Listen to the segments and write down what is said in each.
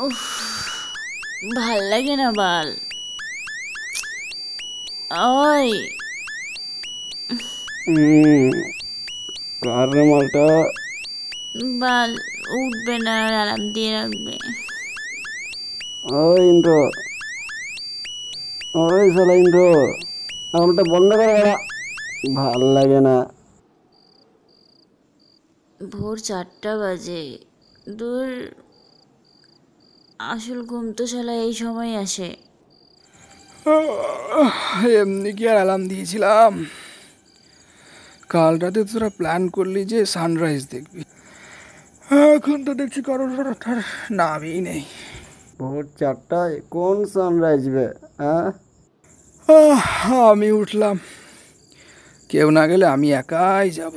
উফ, ভাল লাগে না বাল। ওই কার রে মালটা? বাল উঠবে না, অ্যালার্ম দিয়ে রাখবে। ওই ইন্দ্র, ওই শালা ইন্দ্র, আমারটা বন্ধ করে বেড়া, ভাল লাগে না। ভোর 4টা বাজে। দূর, আসল ঘুম তো শালা এই সময় আসে। এমনি কি আর অ্যালার্ম দিয়েছিলাম? কাল রাতে তোরা প্ল্যান করলি যে সানরাইজ দেখবি, এখন তো দেখছি কারোর নামই নেই। ভোর 4টায় কোন সানরাইজ বে? হ্যাঁ, আমি উঠলাম, কেউ না গেলে আমি একাই যাব।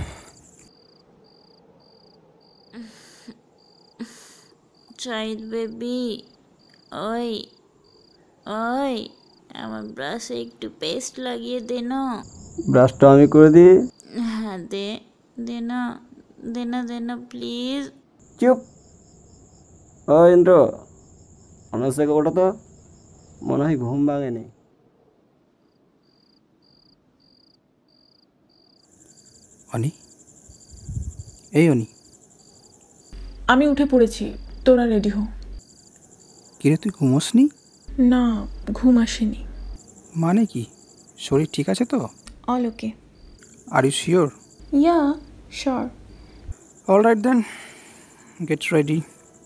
শাহিদ বেবি, ওই ওই আমার ব্রাশে একটু পেস্ট লাগিয়ে দে না। ব্রাশটা আমি করে দিই। হ্যাঁ দে, দে না, দে না, দে না প্লিজ। চুপ। ও ইন্দ্র, অনার্স থেকে ওটা তো মনে হয় ঘুম ভাঙেনি। অনি, এই অনি, আমি উঠে পড়েছি, তোরা রেডি হো। কিরে তুই ঘুমোসনি? না, ঘুম আসেনি। মানে কি, শরীর ঠিক আছে তো? All okay. Are you sure? Yeah, sure. All right then, get ready.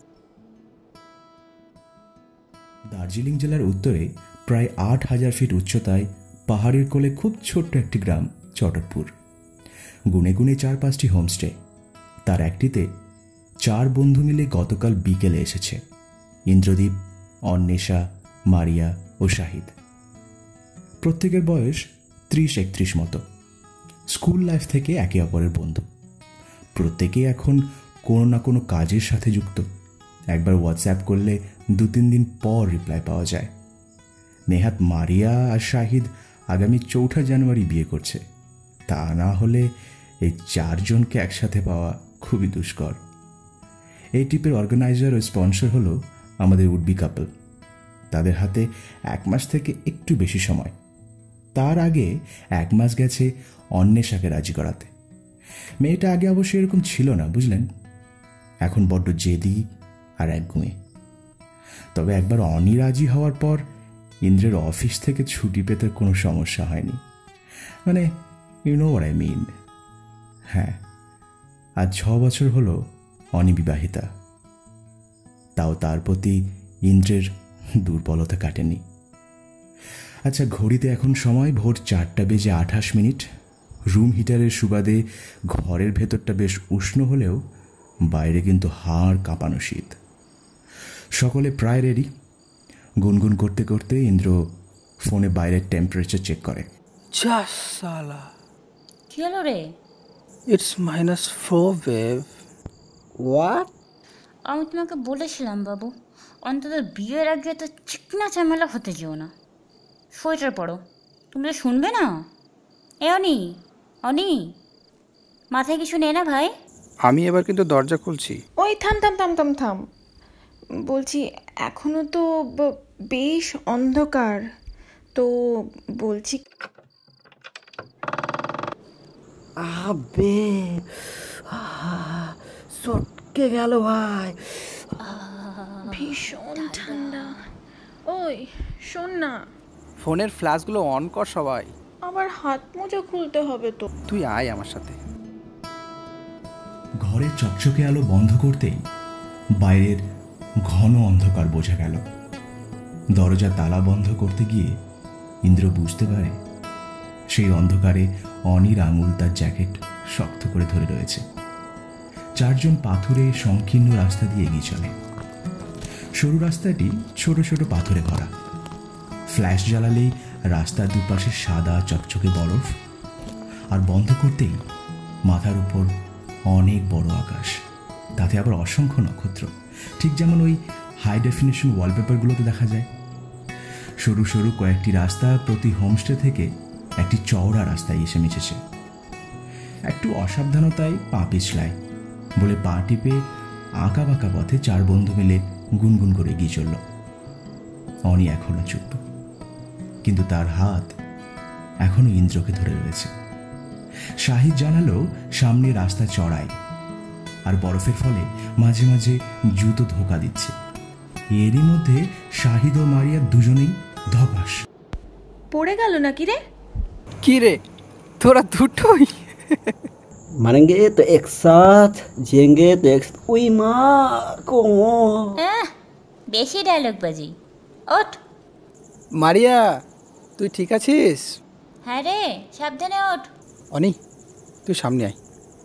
Darjeeling জেলার উত্তরে প্রায় ৮,০০০ ফিট উচ্চতায় পাহাড়ের কোলে খুব ছোট্ট একটি গ্রাম চটকপুর। গুনে গুনে ৪-৫টি হোমস্টে। তার একটিতে ৪ বন্ধু মিলে গতকাল বিকেলে এসেছে: ইন্দ্রদীপ, অন্বেষা, মারিয়া ও শাহিদ। প্রত্যেকের বয়স ৩০-৩১ মতো। স্কুল লাইফ থেকে একে অপরের বন্ধু। প্রত্যেকেই এখন কোনো না কোনো কাজের সাথে যুক্ত। একবার হোয়াটসঅ্যাপ করলে ২-৩ দিন পর রিপ্লাই পাওয়া যায়। নেহাত মারিয়া আর শাহিদ আগামী ৪ঠা জানুয়ারি বিয়ে করছে। তা না হলে এই ৪ জনকে একসাথে পাওয়া খুবই দুষ্কর। এই ট্রিপের অর্গানাইজার ও স্পন্সর হলো আমাদের উডবি কাপল। তাদের হাতে ১ মাস থেকে একটু বেশি সময়। তার আগে ১ মাস গেছে অন্বেষাকে রাজি করাতে। মেয়েটা আগে অবশ্যই এরকম ছিল না, বুঝলেন। এখন বড্ড জেদি আর একগুঁয়ে। তবে একবার অনি রাজি হওয়ার পর ইন্দ্রের অফিস থেকে ছুটি পেতে কোনো সমস্যা হয়নি। মানে, you know what I mean. হ্যাঁ, আজ ৬ বছর হলো অনি বিবাহিতা। তাও তার প্রতি ইন্দ্রের দুর্বলতা কাটেনি। আচ্ছা, ঘড়িতে এখন সময় ভোর ৪:২৮। রুম হিটারের সুবাদে ঘরের ভেতরটা বেশ উষ্ণ হলেও বাইরে কিন্তু হাড় কাঁপানো শীত। সকলে প্রায় রেডি। গুনগুন করতে করতে ইন্দ্র ফোনে বাইরের টেম্পারেচার চেক করে। সালা, কি হলো রে? It's -4 babe. হোয়াট? আমি তোমাকে বলেছিলাম বাবু, অন্তত বিয়ের আগে তো চিকনা ঝামেলা হতে যেও না। সোয়েটার পরো। তুমি তো শুনবে না। এ অনি, অনি, মাথায় কিছু নে না ভাই। আমি এবার কিন্তু দরজা খুলছি। ওই থাম থাম থাম থাম থাম, বলছি এখনো তো বেশ অন্ধকার, তো বলছি। আবে, সটকে গেল ভাই। ভীষণ ঠান্ডা। ওই শোন না, ফোনের ফ্ল্যাশগুলো অন কর সবাই। আবার হাত মোজা খুলতে হবে তো। তুই আয় আমার সাথে। ঘরের চকচকে আলো বন্ধ করতেই বাইরের ঘন অন্ধকার বোঝা গেল। দরজা তালা বন্ধ করতে গিয়ে ইন্দ্র বুঝতে পারে সেই অন্ধকারে অনির আঙুল তার জ্যাকেট শক্ত করে ধরে রয়েছে। ৪ জন পাথুরে সংকীর্ণ রাস্তা দিয়ে এগিয়ে চলে। সরু রাস্তাটি ছোট ছোট পাথরে ভরা। ফ্ল্যাশ জ্বালালেই রাস্তার দুপাশে সাদা চকচকে বরফ, আর বন্ধ করতেই মাথার উপর অনেক বড় আকাশ, তাতে আবার অসংখ্য নক্ষত্র, ঠিক যেমন ওই হাই ডেফিনেশন ওয়ালপেপারগুলোতে দেখা যায়। সরু সরু কয়েকটি রাস্তা প্রতি হোমস্টে থেকে একটি চওড়া রাস্তায় এসে মিশেছে। একটু অসাবধানতায় পা পিছলায় বলে পা টিপে আঁকা বাঁকা পথে ৪ বন্ধু মিলে গুনগুন করে এগিয়ে চলল। অনি এখনো চুপ, কিন্তু তার হাত এখনো ইন্দ্রকে ধরে রয়েছে। শাহিদ জানালো সামনে রাস্তা চড়াই, আর বরফের ফলে মাঝে মাঝে জুতো ধোকা দিচ্ছে। এরই মধ্যে শাহিদ ও মারিয়া দুজনেই ধপাস। পড়ে গেল নাকি রে? কি রে, তোরা দুটোই? मरेंगे तो एक साथ, जिएंगे तो एक साथ। उई माँ को বেশি ডায়লগ বাজি। ওঠ। মারিয়া, তুই ঠিক আছিস? হ্যাঁ রে, সাবধানে ওঠ। অনি, তুই সামনে আয়।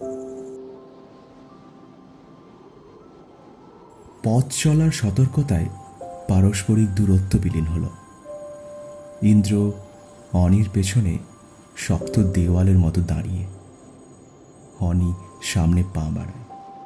পথ চলার সতর্কতায় পারস্পরিক দূরত্ব বিলীন হল। ইন্দ্র অনির পেছনে শক্ত দেওয়ালের মতো দাঁড়িয়ে, অনি সামনে পা বাড়ায়।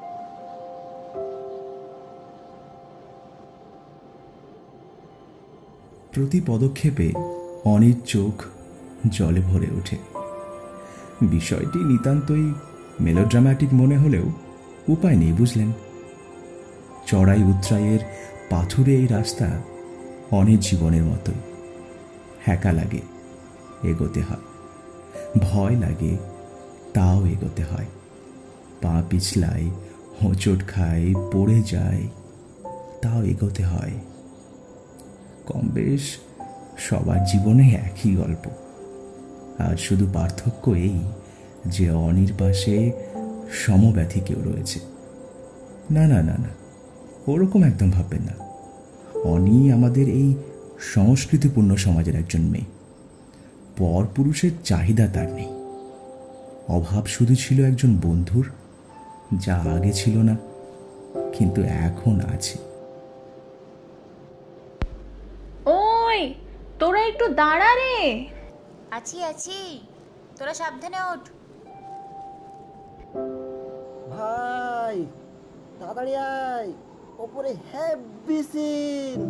প্রতি পদক্ষেপে অনির চোখ জলে ভরে ওঠে। বিষয়টি নিতান্তই মেলোড্রামাটিক মনে হলেও উপায় নেই, বুঝলেন। চড়াই উৎরাইয়ের পাথুরে এই রাস্তা অনির জীবনের মতোই। হ্যাকা লাগে, এগোতে হয়। ভয় লাগে, তাও এগোতে হয়। পা পিছলায়, হোঁচট খায়, পড়ে যায়, তাও এগোতে হয়। কম বেশ সবার জীবনে একই গল্প, আর শুধু পার্থক্য এই যে অনির পাশে সমব্যথী কেউ রয়েছে। না না না না, ওরকম একদম ভাববেন না। অনি আমাদের এই সংস্কৃতিপূর্ণ সমাজের একজন মেয়ে। পরপুরুষের চাহিদা তার নেই। অভাব শুধু ছিল একজন বন্ধুর, যা আগে ছিল না, কিন্তু এখন আছে। ওই তোরা একটু দাঁড়া রে। আছি আছি, তোরা সাবধানে ওঠ। ভাই তাড়াতাড়ি আয়, ওপরে হেভি সিন।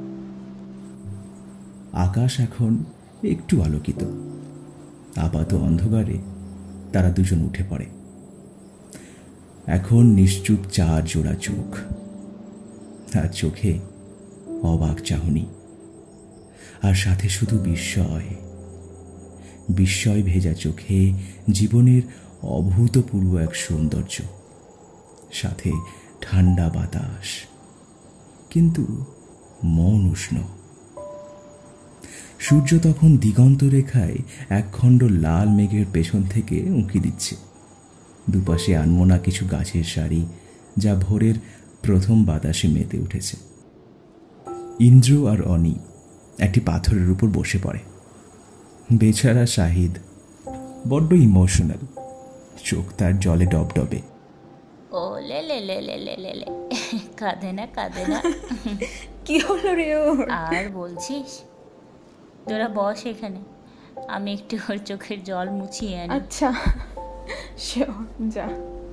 আকাশ এখন একটু আলোকিত। আপাত অন্ধকারে তারা দুজন উঠে পড়ে। এখন নিশ্চুপ 4 জোড়া চোখ, আর চোখে অবাক চাহনি, আর সাথে শুধু বিস্ময়। বিস্ময় ভেজা চোখে জীবনের অভূতপূর্ব এক সৌন্দর্য, সাথে ঠান্ডা বাতাস, কিন্তু মন উষ্ণ। সূর্য তখন দিগন্ত রেখায় একখণ্ড লাল মেঘের পেছন থেকে উঁকি দিচ্ছে। দুপাশে আনমোনা কিছু গাছের সারি, যা ভোরের প্রথম বাতাসে মেতে উঠেছে। ইন্দ্র আর অনি একটি পাথরের উপর বসে পড়ে। বেচারা শাহিদ বড্ড ইমোশনাল, চোখ তার জলে ডবডবে। ও লে লে লে লে লে লে লে, কাঁদে না কাঁদে না। কি হলো রে ওর? আর বলছিস? তোরা বস এখানে, আমি একটু ওর চোখের জল মুছিয়ে আনি। আচ্ছা শিওর, যা।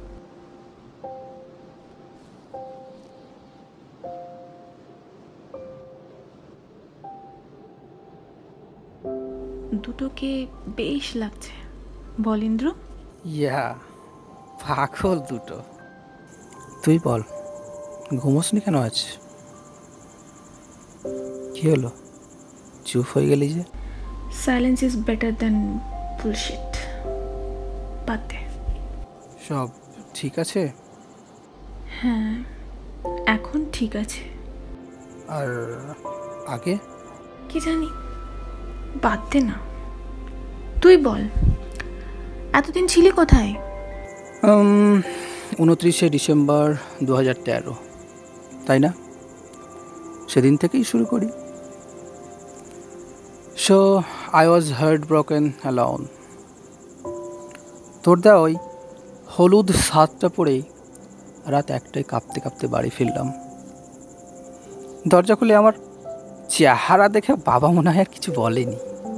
দুটোকে বেশ লাগছে, বল ইন্দ্র। ইয়া, পাগল দুটো। তুই বল, ঘুমোসনি কেন আজ? কি হলো, চুপ হয়ে গেলি যে? Silence is better than bullshit. বাদ দে। সব ঠিক আছে? হ্যাঁ, এখন ঠিক আছে। আর আগে? কি জানি, বাদ দে না। তুই বল, এতদিন ছিলি কোথায়? 29শে ডিসেম্বর 2013, তাই না? সেদিন থেকেই শুরু করি। So I was hurt broken alone. তোর দা ওই হলুদ সাতটা পরেই রাত 1টায় কাঁপতে কাঁপতে বাড়ি ফিরলাম। দরজা খুলে আমার চেহারা দেখে বাবা মনে হয় আর কিছু বলেনি।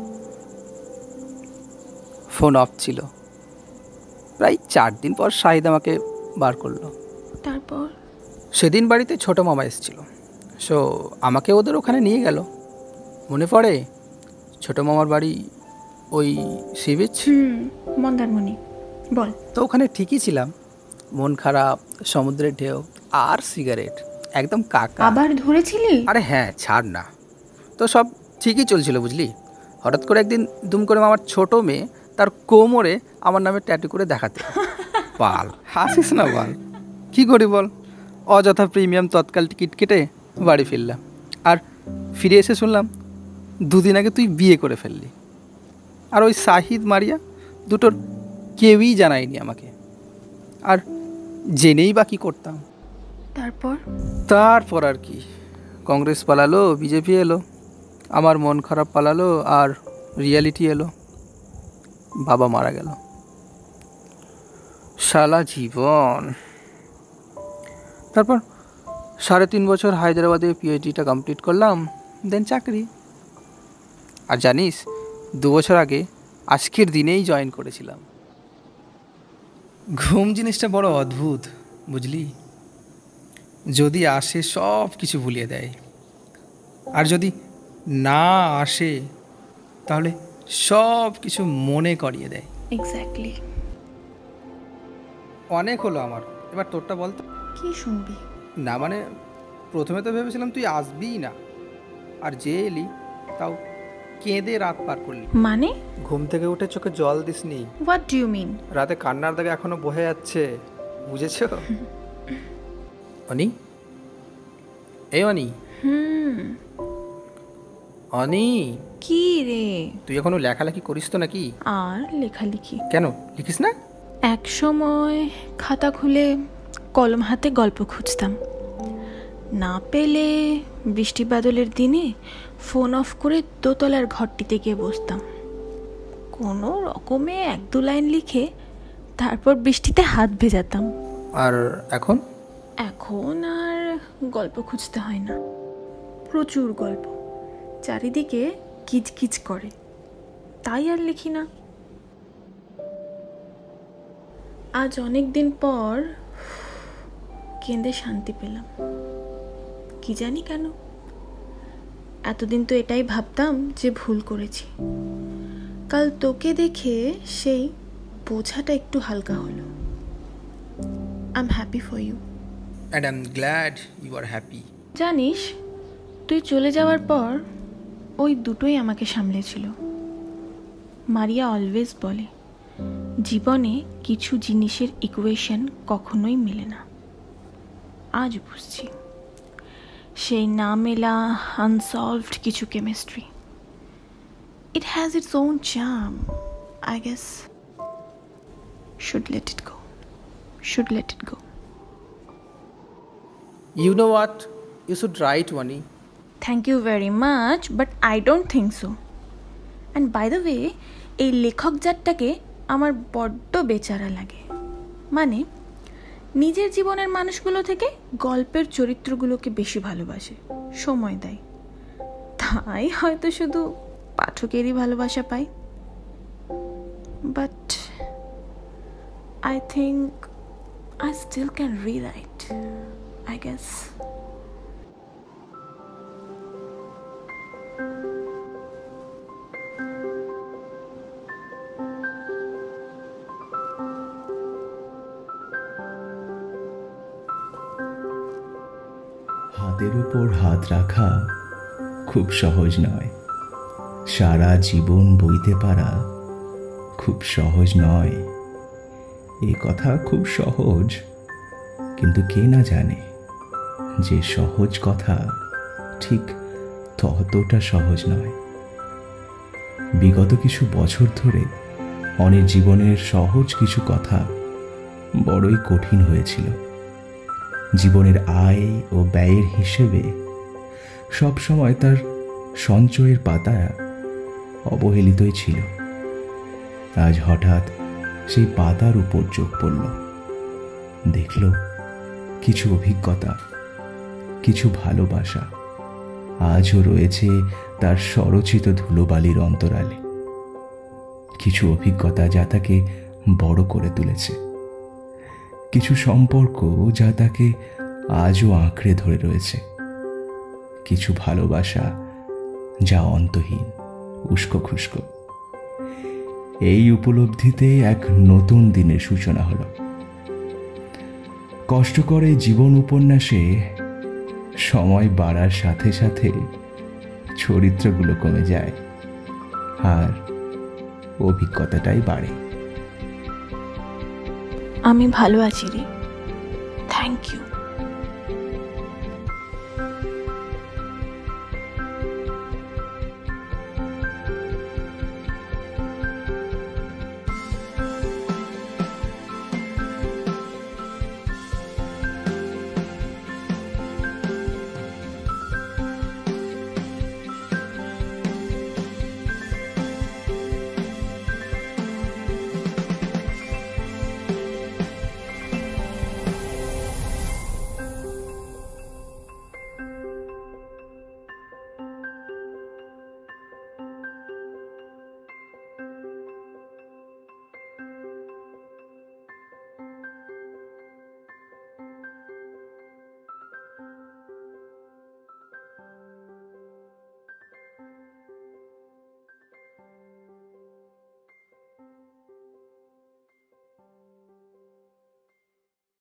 ফোন অফ ছিল। প্রায় 4 দিন পর শাহিদ আমাকে বার করলো। তারপর? সেদিন বাড়িতে ছোট মামা এসেছিল, সো আমাকে ওদের ওখানে নিয়ে গেল। মনে পড়ে ছোট মামার বাড়ি ওই সি বিচ? মন্দারমণি। বল। তো ওখানে ঠিকই ছিলাম। মন খারাপ, সমুদ্রের ঢেউ আর সিগারেট, একদম কাকা। আবার ধরেছিলি? আরে হ্যাঁ, ছাড় না, তো সব ঠিকই চলছিল বুঝলি। হঠাৎ করে একদিন দুম করে আমার ছোট মেয়ে তার কোমরে আমার নামে ট্যাটু করে দেখাতে। বাল, হাসিস না বাল, কী করি বল, অযথা প্রিমিয়াম তৎকাল টিকিট কেটে বাড়ি ফিরলাম। আর ফিরে এসে শুনলাম 2 দিন আগে তুই বিয়ে করে ফেললি। আর ওই শাহিদ মারিয়া দুটোর কেউই জানায়নি আমাকে। আর জেনেই বা কী করতাম। তারপর আর কি, কংগ্রেস পালালো, বিজেপি এলো, আমার মন খারাপ পালালো, আর রিয়ালিটি এলো, বাবা মারা গেল। শালা জীবন। তারপর 3.5 বছর হায়দ্রাবাদে পিএইচডিটা কমপ্লিট করলাম, দেন চাকরি। আর জানিস 2 বছর আগে আজকের দিনেই জয়েন করেছিলাম। ঘুম জিনিসটা বড় অদ্ভুত বুঝলি। যদি আসে সব কিছু ভুলিয়ে দেয়, আর যদি না আসে তাহলে সব কিছু মনে করিয়ে দেয়। এক্স্যাক্টলি। অনেক হলো আমার, এবার তোরটা বলতো। কি শুনবি? না মানে, প্রথমে তো ভেবেছিলাম তুই আসবিই না, আর যে এলি তাও কেঁদে রাত পার করলি। মানে? ঘুম থেকে উঠে চোখে জল দিসনি। What do you mean? রাতে কান্নার দাগে এখনো বহে যাচ্ছে, বুঝেছো? অনি, এই অনি, অনি, কি রে? তুই এখনো লেখালেখি করিস তো নাকি? আর লেখালেখি কেন লিখিস না? এক সময় খাতা খুলে কলম হাতে গল্প খুঁজতাম, না পেলে বৃষ্টি বাদলের দিনে ফোন অফ করে দোতলার ঘরটিতে গিয়ে বসতাম, কোনো রকমে 1-2 লাইন লিখে তারপর বৃষ্টিতে হাত ভেজাতাম। আর এখন? এখন আর গল্প খুঁজতে হয় না, প্রচুর গল্প, চারিদিকে কিচকিচ করে, তাই আর লিখি না। আজ অনেক দিন পর কেঁদে শান্তি পেলাম, কি জানি কেন। এতদিন তো এটাই ভাবতাম যে ভুল করেছি, কাল তোকে দেখে সেই বোঝাটা একটু হালকা হলো। I am happy for you. And I am glad you are happy. জানিস, তুই চলে যাওয়ার পর ওই দুটোই আমাকে সামলেছিল। মারিয়া অলওয়েজ বলে, জীবনে কিছু জিনিসের ইকুয়েশন কখনোই মেলে না। আজ বুঝছি, সেই না মেলা আনসলভড কিছু chemistry, it has its own charm, I guess. Should let it go, should let it go. You know what? You should write, Wani. Thank you very much, but I don't think so. And by the way, এই লেখক জাতটাকে আমার বড্ড বেচারা লাগে। মানে নিজের জীবনের মানুষগুলো থেকে গল্পের চরিত্রগুলোকে বেশি ভালোবাসে, সময় দেয়, তাই হয়তো শুধু পাঠকেরই ভালোবাসা পাই। But I think I still can rewrite, I guess. হাতের উপর হাত রাখা খুব সহজ নয়, সারা জীবন বইতে পারা খুব সহজ নয়। এ কথা খুব সহজ, কিন্তু কে না জানে যে সহজ কথা ঠিক ততটা সহজ নয়। বিগত কিছু বছর ধরে অনেক জীবনের সহজ কিছু কথা বড়ই কঠিন হয়েছিল। জীবনের আয় ও ব্যয়ের হিসেবে সবসময় তার সঞ্চয়ের পাতা অবহেলিতই ছিল। আজ হঠাৎ সেই পাতার উপর চোখ পড়ল, দেখল কিছু অভিজ্ঞতা, কিছু ভালোবাসা আজও রয়েছে তার স্বরচিত ধুলোবালির অন্তরালে। কিছু অভিজ্ঞতা যা তাকে বড় করে তুলেছে, কিছু সম্পর্ক যা তাকে আজও আঁকড়ে ধরে রয়েছে, কিছু ভালোবাসা যা অন্তহীন, উস্কো খুস্কো। এই উপলব্ধিতে এক নতুন দিনের সূচনা হলো। কষ্টকর এই জীবন উপন্যাসে সময় বাড়ার সাথে সাথে চরিত্রগুলো কমে যায় আর অভিজ্ঞতাটাই বাড়ে। আমি ভালো আছি রে, থ্যাংক ইউ।